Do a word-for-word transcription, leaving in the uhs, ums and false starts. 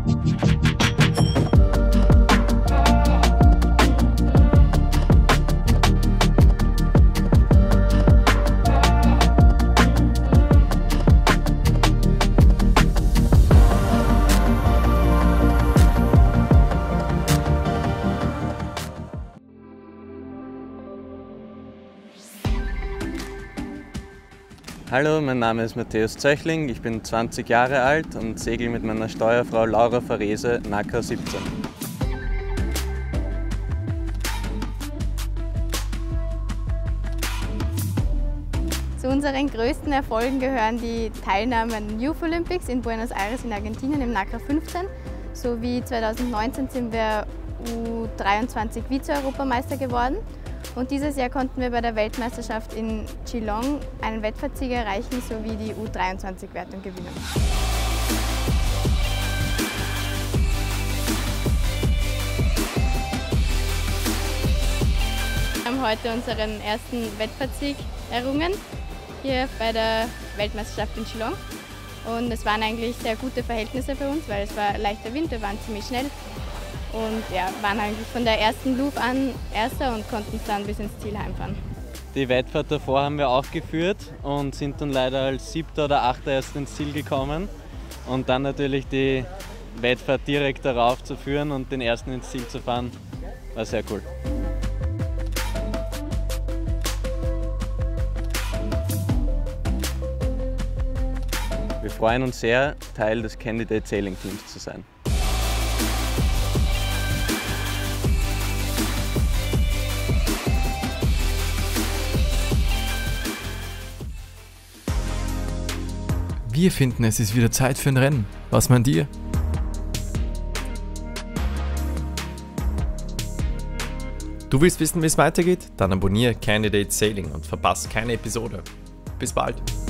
Hallo, mein Name ist Matthäus Zöchling, ich bin zwanzig Jahre alt und segel mit meiner Steuerfrau Laura Farese N A C A siebzehn. Zu unseren größten Erfolgen gehören die Teilnahme an den Youth Olympics in Buenos Aires in Argentinien im N A C A fünfzehn, sowie zweitausendneunzehn sind wir U dreiundzwanzig Vize-Europameister geworden. Und dieses Jahr konnten wir bei der Weltmeisterschaft in Geelong einen Wettfahrtsieg erreichen sowie die U dreiundzwanzig-Wertung gewinnen. Wir haben heute unseren ersten Wettfahrtsieg errungen, hier bei der Weltmeisterschaft in Geelong. Und es waren eigentlich sehr gute Verhältnisse für uns, weil es war leichter Wind, wir waren ziemlich schnell. Und ja, waren eigentlich von der ersten Loop an Erster und konnten es dann bis ins Ziel heimfahren. Die Wettfahrt davor haben wir auch geführt und sind dann leider als Siebter oder Achter erst ins Ziel gekommen. Und dann natürlich die Wettfahrt direkt darauf zu führen und den ersten ins Ziel zu fahren, war sehr cool. Wir freuen uns sehr, Teil des Candidate Sailing Teams zu sein. Wir finden, es ist wieder Zeit für ein Rennen. Was meint ihr? Du willst wissen, wie es weitergeht? Dann abonniere Candidate Sailing und verpasst keine Episode. Bis bald!